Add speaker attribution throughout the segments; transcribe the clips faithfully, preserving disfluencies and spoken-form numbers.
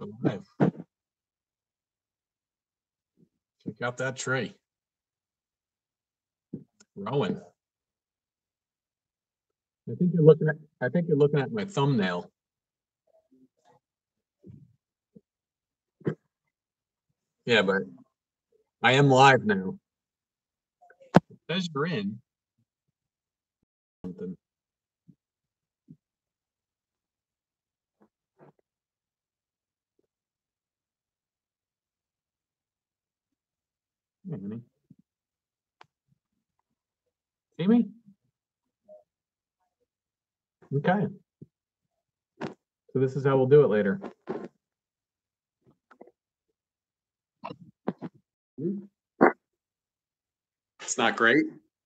Speaker 1: Alive. Check out that tree. Growing. I think you're looking at I think you're looking at my thumbnail. Yeah, but I am live now. It says you're in. Something. Hey, honey. See me? Okay. So this is how we'll do it later. It's not great.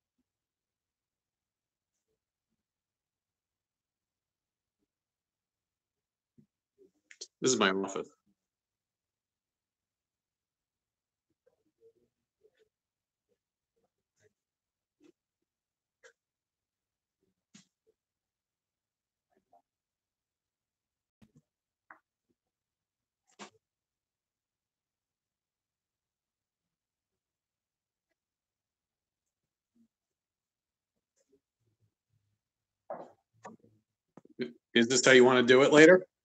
Speaker 1: This is my office. Is this how you want to do it later?